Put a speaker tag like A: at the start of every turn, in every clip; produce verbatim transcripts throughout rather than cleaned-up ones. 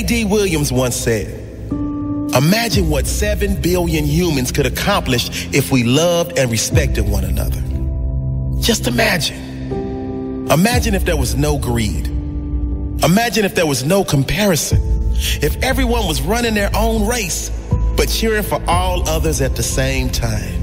A: D. Williams once said, "Imagine what seven billion humans could accomplish if we loved and respected one another." Just imagine. Imagine if there was no greed. Imagine if there was no comparison. If everyone was running their own race, but cheering for all others at the same time.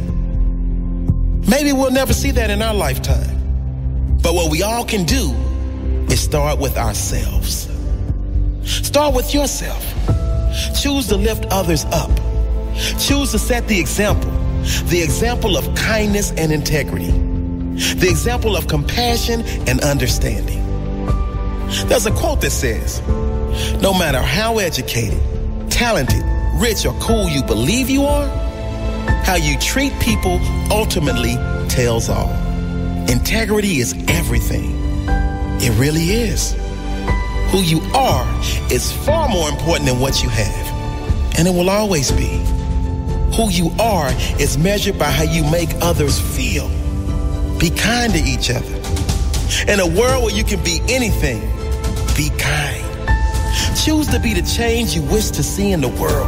A: Maybe we'll never see that in our lifetime. But what we all can do is start with ourselves. Start with yourself. Choose to lift others up. Choose to set the example. The example of kindness and integrity. The example of compassion and understanding. There's a quote that says, "No matter how educated, talented, rich, or cool you believe you are, how you treat people ultimately tells all." Integrity is everything. It really is. Who you are is far more important than what you have, and it will always be. Who you are is measured by how you make others feel. Be kind to each other. In a world where you can be anything, be kind. Choose to be the change you wish to see in the world.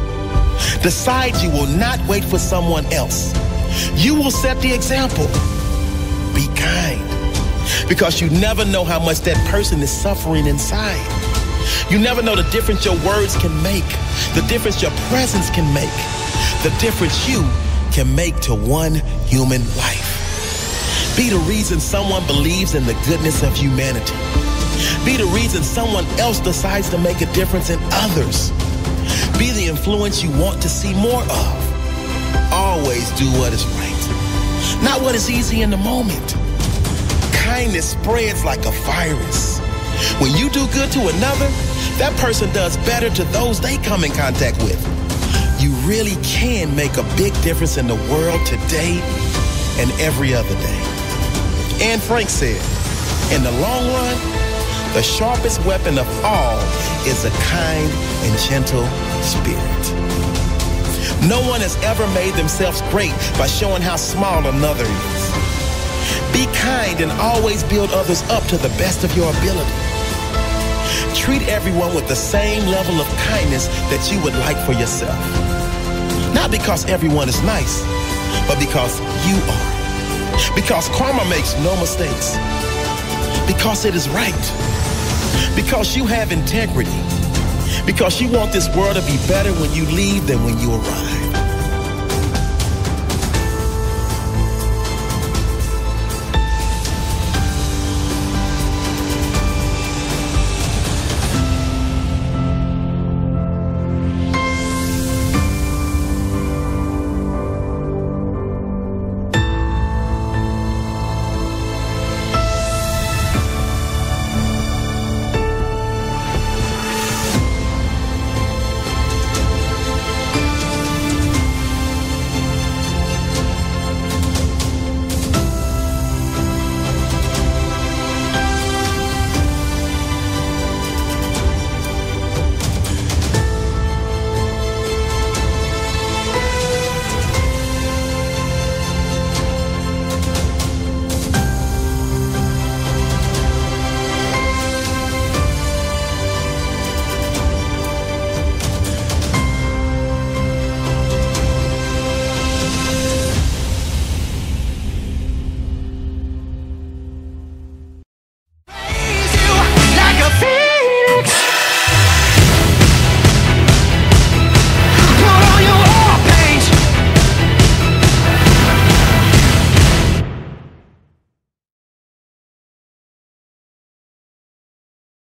A: Decide you will not wait for someone else. You will set the example. Be kind. Because you never know how much that person is suffering inside. You never know the difference your words can make, the difference your presence can make, the difference you can make to one human life. Be the reason someone believes in the goodness of humanity. Be the reason someone else decides to make a difference in others. Be the influence you want to see more of. Always do what is right, not what is easy in the moment. Kindness spreads like a virus. When you do good to another, that person does better to those they come in contact with. You really can make a big difference in the world today and every other day. Anne Frank said, "In the long run, the sharpest weapon of all is a kind and gentle spirit." No one has ever made themselves great by showing how small another is. Be kind and always build others up to the best of your ability. Treat everyone with the same level of kindness that you would like for yourself. Not because everyone is nice, but because you are. Because karma makes no mistakes. Because it is right. Because you have integrity. Because you want this world to be better when you leave than when you arrive.